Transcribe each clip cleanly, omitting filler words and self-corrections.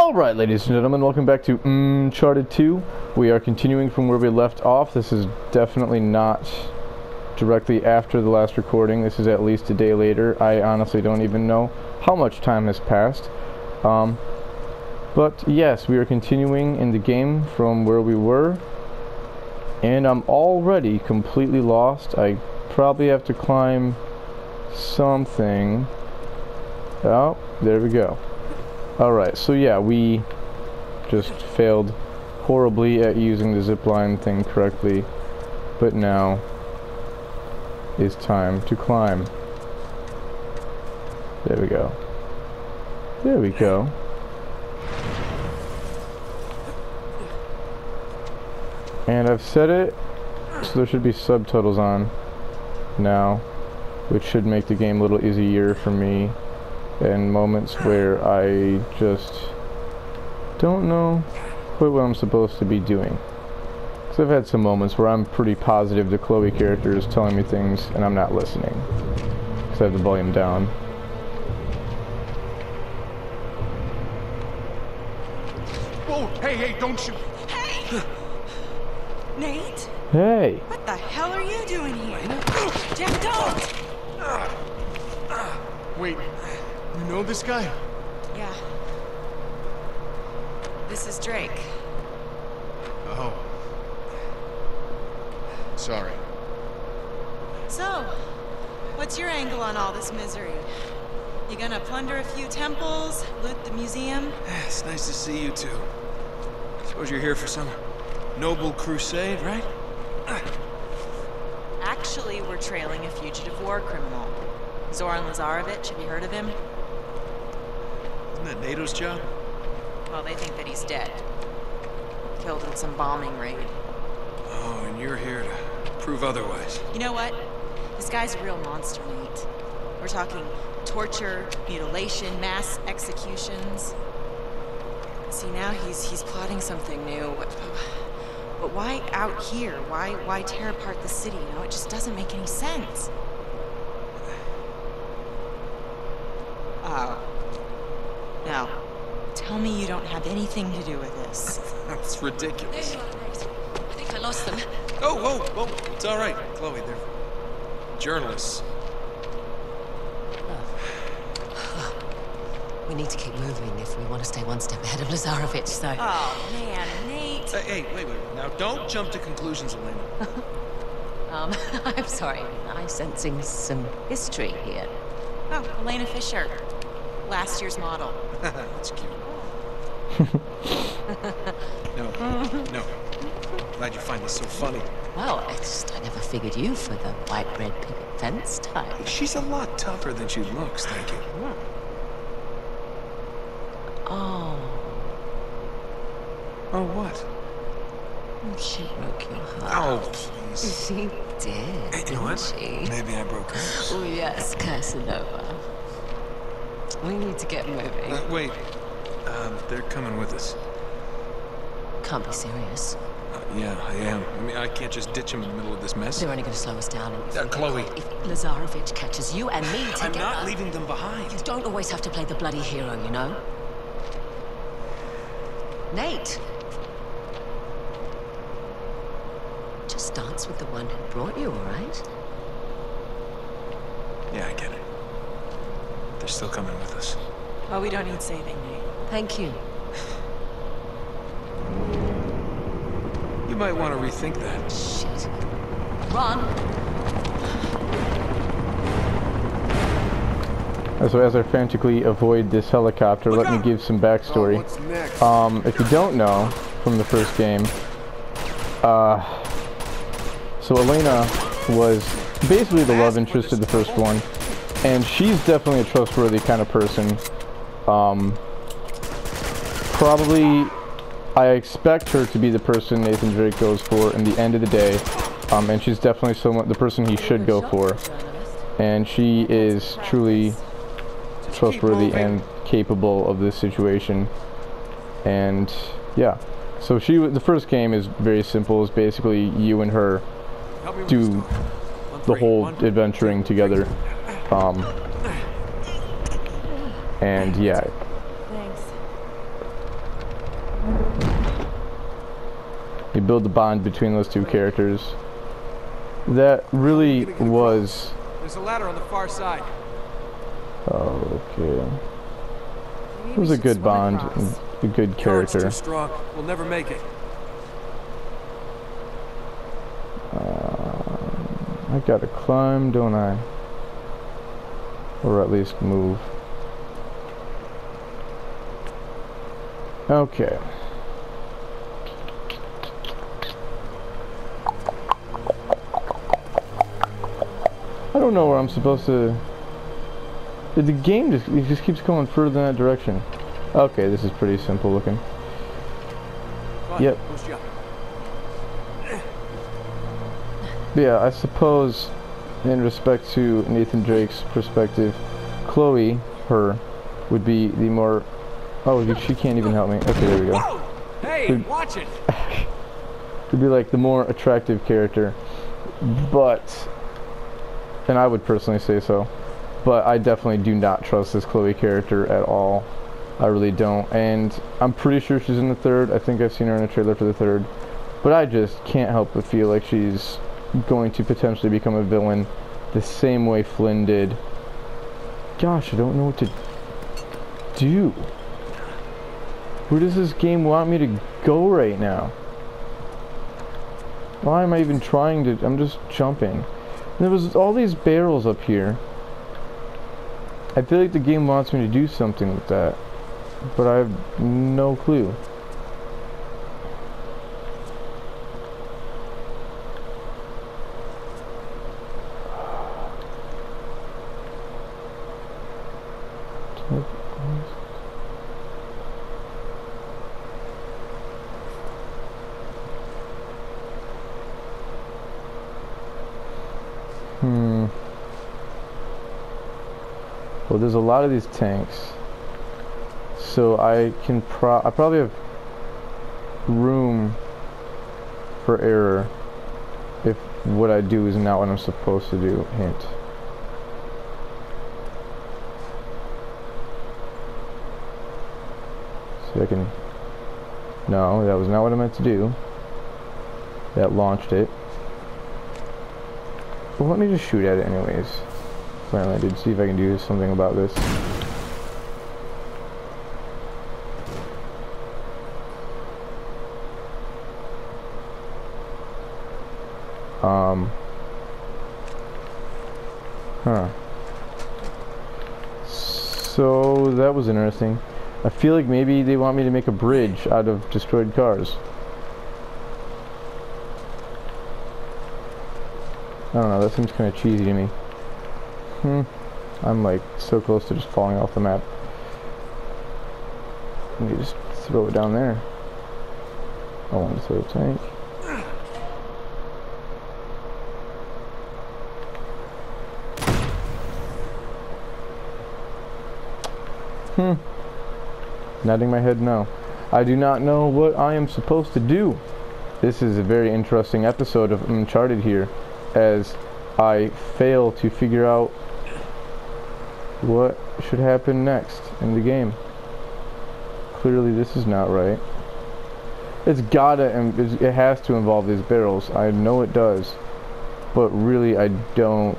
Alright, ladies and gentlemen, welcome back to MmmCharted 2. We are continuing from where we left off. This is definitely not directly after the last recording. This is at least a day later. I honestly don't even know how much time has passed. But yes, we are continuing in the game from where we were. And I'm already completely lost. I probably have to climb something. Oh, there we go. Alright, so yeah, we just failed horribly at using the zipline thing correctly, but now is time to climb. There we go. There we go. And I've set it so there should be subtitles on now, which should make the game a little easier for me in moments where I just don't know quite what I'm supposed to be doing. Because I've had some moments where I'm pretty positive the Chloe character is telling me things and I'm not listening. Because I have the volume down. Whoa, hey, don't shoot! Hey! Nate? Hey! What the hell are you doing here? Jeff, don't! Wait, you know this guy? Yeah. This is Drake. Oh. Sorry. So, what's your angle on all this misery? You gonna plunder a few temples, loot the museum? It's nice to see you two. Suppose you're here for some noble crusade, right? Actually, we're trailing a fugitive war criminal. Zoran Lazarevich, have you heard of him? Isn't that NATO's job? Well, they think that he's dead. Killed in some bombing raid. Oh, and you're here to prove otherwise. You know what? This guy's a real monster, Nate. We're talking torture, mutilation, mass executions. See, now he's plotting something new. But why out here? Why tear apart the city? You know, it just doesn't make any sense. Oh. Now, tell me you don't have anything to do with this. That's ridiculous. There you are, Nate. I think I lost them. Oh, whoa, it's all right, Chloe. They're journalists. We need to keep moving if we want to stay one step ahead of Lazarevich, so... Oh, man, Nate. Hey, wait. Now, don't jump to conclusions, Elena. I'm sorry. I'm sensing some history here. Oh, Elena Fisher. Last year's model. That's cute. No. Glad you find this so funny. Well, I never figured you for the white bread picket fence type. She's a lot tougher than she looks, thank you. Oh. Oh, what? She broke your heart. Oh, please. She did, Hey, you know what? she? Maybe I broke hers. Oh, yes, Casanova. We need to get moving. Wait. They're coming with us. Can't be serious. Yeah, I am. I mean, I can't just ditch them in the middle of this mess. They're only going to slow us down. And Chloe. If Lazarevich catches you and me together... I'm not leaving them behind. You don't always have to play the bloody hero, you know? Nate! Just dance with the one who brought you, all right? Yeah, I get it. They're still coming with us. Well, we don't need saving, Nate. Thank you. You might want to rethink that. Shit. Run! So as I frantically avoid this helicopter, let me give some backstory. Oh, what's next? If you don't know from the first game, so Elena was basically the love interest of the first one, and she's definitely a trustworthy kind of person. Probably, I expect her to be the person Nathan Drake goes for in the end of the day, and she's definitely the person he should go for, and she is truly trustworthy and capable of this situation. And yeah, so the first game is very simple. It's basically you and her do the whole adventuring together. And yeah. Thanks. You build the bond between those two characters. That really was... There's a ladder on the far side. Okay. It was a good bond, and a good Current's character. too strong. We'll never make it. I gotta climb, don't I? Or at least move. Okay. I don't know where I'm supposed to... The game just keeps going further in that direction. Okay, this is pretty simple looking. Yep. Yeah, I suppose in respect to Nathan Drake's perspective, Chloe, her, would be the more... Oh, she can't even help me. Okay, there we go. Hey, watch it! Would be like the more attractive character, but... And I would personally say so. But I definitely do not trust this Chloe character at all. I really don't. And I'm pretty sure she's in the third. I think I've seen her in a trailer for the third. But I just can't help but feel like she's going to potentially become a villain the same way Flynn did. Gosh, I don't know what to do. Where does this game want me to go right now? Why am I even trying to... I'm just jumping. There was all these barrels up here. I feel like the game wants me to do something with that, but I have no clue. Well, there's a lot of these tanks, so I can I probably have room for error if what I do is not what I'm supposed to do. Hint. So I can... No, that was not what I meant to do. That launched it. Well, let me just shoot at it anyways. Finally, I did see if I can do something about this. So that was interesting. I feel like maybe they want me to make a bridge out of destroyed cars. I don't know, that seems kind of cheesy to me. I'm like so close to just falling off the map. Let me just throw it down there. I want to throw a tank. Nodding my head no. I do not know what I am supposed to do. This is a very interesting episode of Uncharted here, as I fail to figure out what should happen next in the game. Clearly this is not right. It's gotta, and it has to involve these barrels. I know it does, but really I don't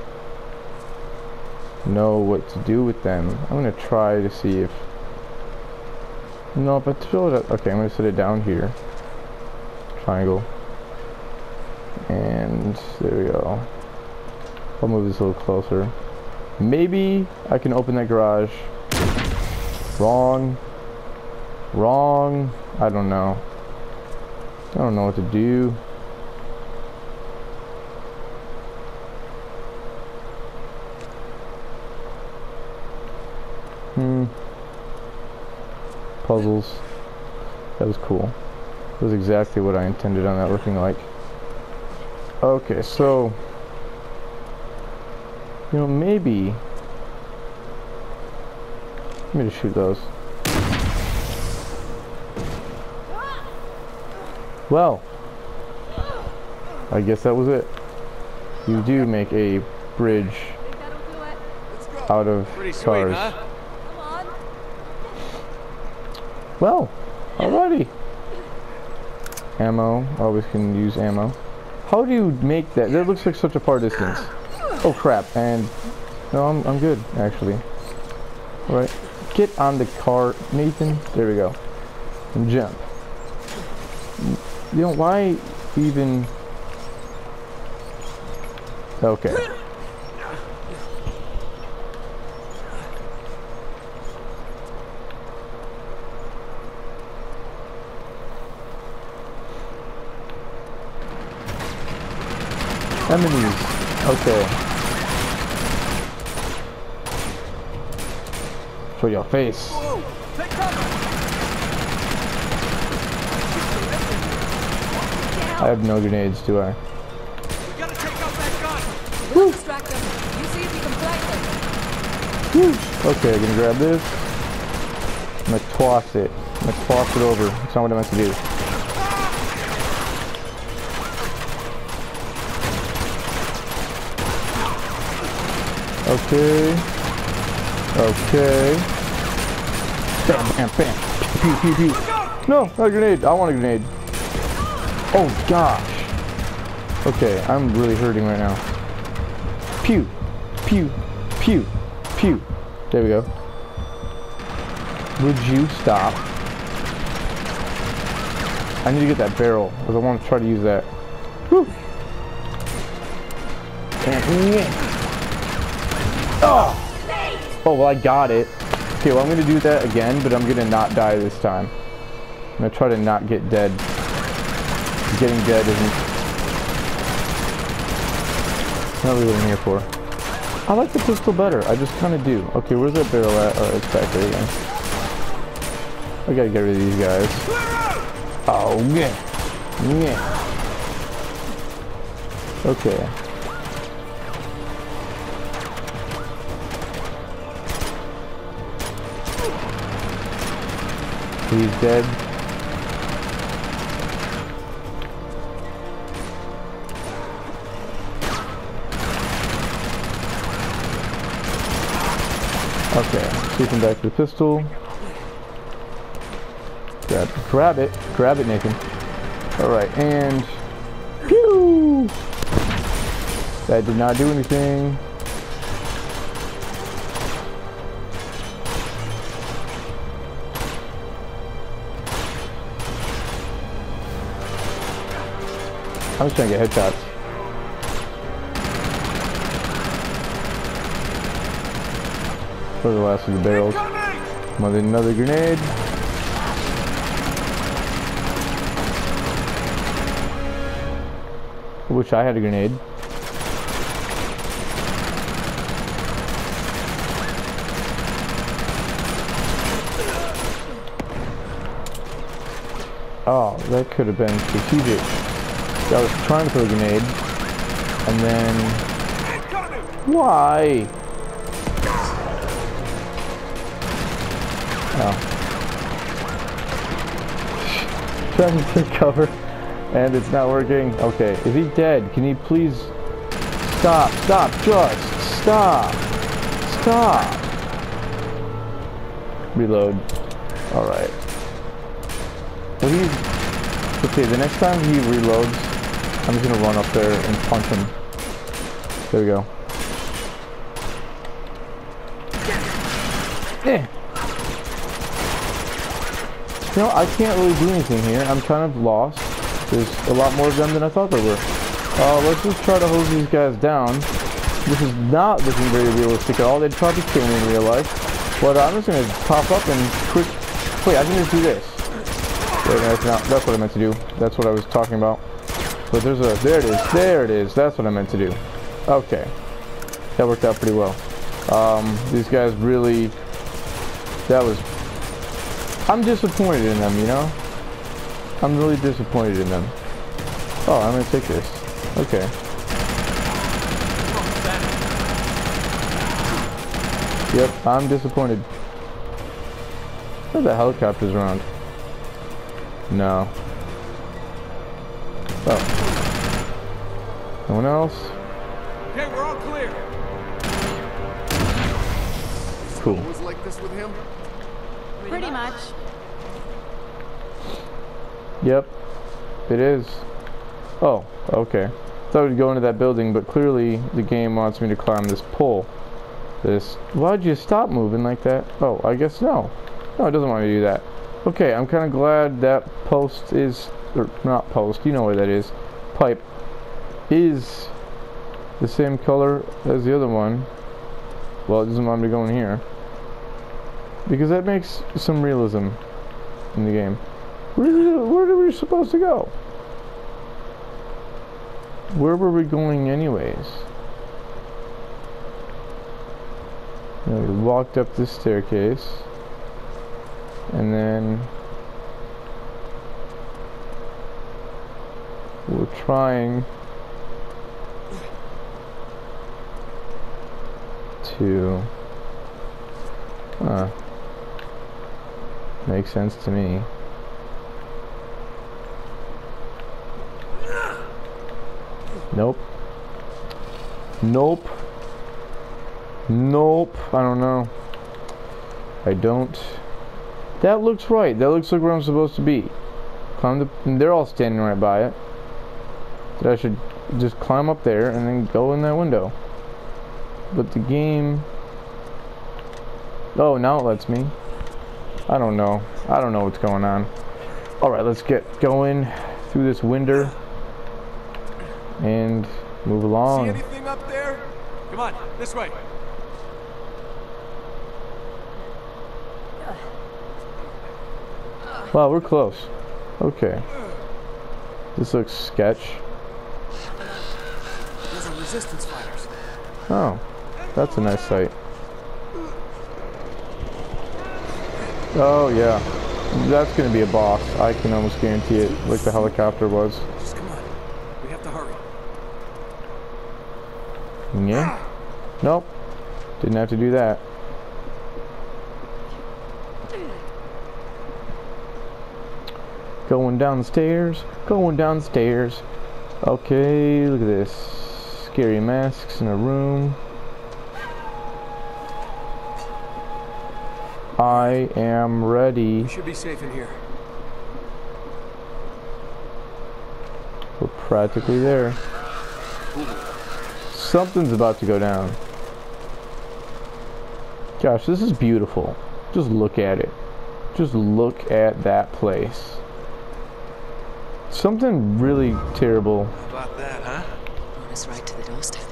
know what to do with them. I'm gonna try to see if... No, if I throw it up... Okay, I'm gonna set it down here. Triangle. And there we go. I'll move this a little closer. Maybe I can open that garage. Wrong. Wrong. I don't know. I don't know what to do. Puzzles. That was cool. That was exactly what I intended on that looking like. Okay, so... You know, maybe... Let me just shoot those. Well, I guess that was it. You do make a bridge out of Pretty sweet, cars. huh? Well, alrighty. Ammo. Always can use ammo. How do you make that? That looks like such a far distance. Oh crap! And no, I'm good actually. All right, get on the car, Nathan. There we go. And jump. You know why even? Okay. Enemies. Okay. Show your face. I have no grenades, do I? We gotta take out that gun. We'll distract them. You see if you can flank them. Okay, I'm gonna grab this. I'm gonna toss it. I'm gonna toss it over. That's not what I meant to do. Okay. Okay. Bam, bam, bam. Pew, pew, pew. No, not a grenade. I want a grenade. Oh, gosh. Okay, I'm really hurting right now. Pew, pew, pew, pew. There we go. Would you stop? I need to get that barrel, because I want to try to use that. Woo. Oh! Oh, well, I got it. Okay, well, I'm going to do that again, but I'm going to not die this time. I'm going to try to not get dead. Getting dead isn't not really what I'm here for. I like the pistol better. I just kind of do. Okay, where's that barrel at? Oh, it's back there again. I gotta get rid of these guys. Oh, yeah. Yeah. Okay. He's dead. Okay, switching back to the pistol. Grab it, Nathan. All right, and pew! That did not do anything. I'm just trying to get headshots. For the last of the barrels. Another grenade. I wish I had a grenade. Oh, that could have been strategic. I was trying to throw a grenade, and then... Why? Oh. Trying to take cover, and it's not working. Okay, is he dead? Can he please stop? Stop! Just stop! Stop! Reload. All right. Well, he's okay. The next time he reloads, I'm just gonna run up there and punch him. There we go. Eh. You know, I can't really do anything here. I'm kind of lost. There's a lot more of them than I thought there were. Let's just try to hose these guys down. This is not looking very realistic at all. They'd probably kill me in real life. But I'm just going to pop up and quick... Wait, I can just do this. Wait, that's what I meant to do. That's what I was talking about. But there's a... There it is. There it is. That's what I meant to do. Okay. That worked out pretty well. These guys really... That was... I'm disappointed in them, you know? I'm really disappointed in them. Oh, I'm gonna take this. Okay. Yep, I'm disappointed. Where's the helicopters around? No. Oh. No one else? Okay, we're all clear. Cool. It was like this with Pretty much. Yep. it is. Oh, okay. Thought we'd go into that building, but clearly the game wants me to climb this pole. Why'd you stop moving like that? Oh, I guess no. No, it doesn't want me to do that. Okay, I'm kind of glad that post is, or not post, you know what that is. Pipe is the same color as the other one. Well, it doesn't want me to go in here. Because that makes some realism in the game. Where are we supposed to go? Where were we going anyways? You know, we walked up this staircase. And then we're trying to make sense to me. Nope. Nope. Nope. I don't know. I don't. That looks right. That looks like where I'm supposed to be. They're all standing right by it. That I should just climb up there and then go in that window. But the game... Oh, now it lets me. I don't know. I don't know what's going on. Alright, let's get going through this window and move along. See anything up there? Come on, this way. Wow, we're close. Okay. This looks sketch. Those are resistance fighters. Oh, that's a nice sight. Oh yeah, that's gonna be a boss. I can almost guarantee it, like the helicopter was. Just come on. We have to hurry. Yeah. Nope. Didn't have to do that. Going downstairs. Going downstairs. Okay, look at this. Scary masks in a room. I am ready. We should be safe in here. We're practically there. Something's about to go down. Gosh, this is beautiful. Just look at it. Just look at that place. Something really terrible. How about that, huh? Brought us right to the doorstep.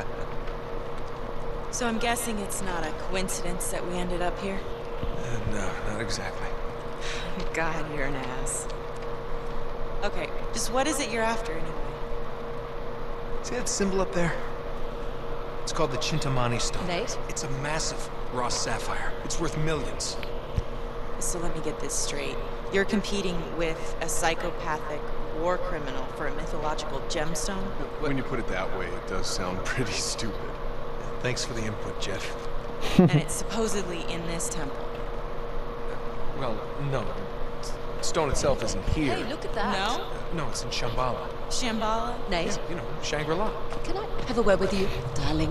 So I'm guessing it's not a coincidence that we ended up here? No, not exactly. God, you're an ass. Okay, just what is it you're after anyway? See that symbol up there? It's called the Chintamani stone. Nate? It's a massive raw sapphire. It's worth millions. So let me get this straight. You're competing with a psychopathic war criminal for a mythological gemstone? When you put it that way, it does sound pretty stupid. Thanks for the input, Jet. And it's supposedly in this temple. Well, no. Stone itself isn't here. Hey, look at that. No? No, it's in Shambhala. Shambhala? Nate, Yeah, you know, Shangri-La. can I have a word with you, darling?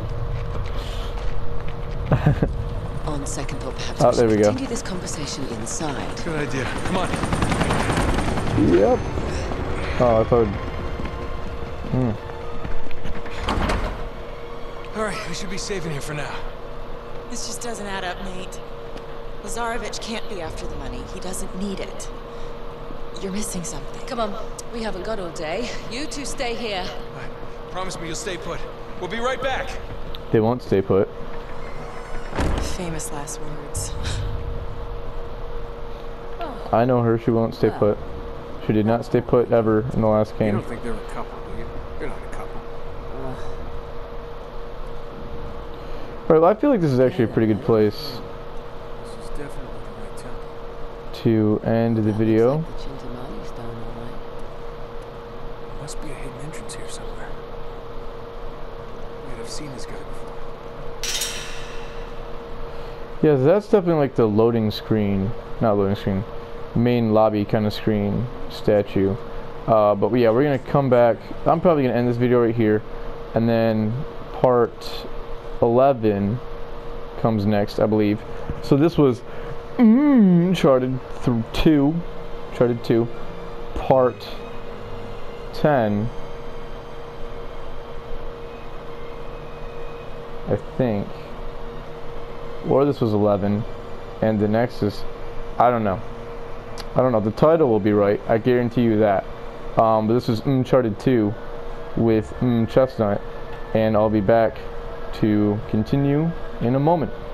On second thought, perhaps Oh, we there should we go. continue this conversation inside. Good idea. Come on. Yep. Oh, I thought... All right, we should be safe in here for now. This just doesn't add up, Nate. Lazarevich can't be after the money. He doesn't need it. You're missing something. Come on, we haven't got all day. You two stay here. All right. Promise me you'll stay put. We'll be right back. They won't stay put. Famous last words. I know her, she won't stay put. She did not stay put ever in the last You game. don't think they're a couple, do you? You're not a couple. Alright, well, I feel like this is actually a pretty good place This is definitely the right temple. to end the video. Looks like the Chintamani stone, all right. There must be a hidden entrance here somewhere. Wait, I've seen this guy before. Yeah, that's definitely like the loading screen, not loading screen, main lobby kind of screen statue. But yeah, we're gonna come back. I'm probably gonna end this video right here, and then part 11 comes next, I believe. So this was Uncharted 2, part 10, I think, or this was 11, and the next is, I don't know. The title will be right, I guarantee you that. But this is Uncharted 2 with MmmChestnut, and I'll be back to continue in a moment.